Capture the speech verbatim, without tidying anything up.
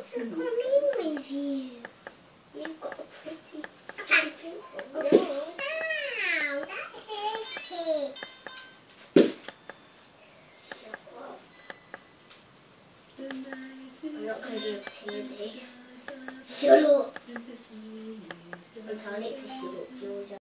what's it coming with you? You've got a pretty, pretty pimple. No. Ow, that hurts it. I'm not going to be able to use it. Shut up. I'm telling it to shut up, Georgia.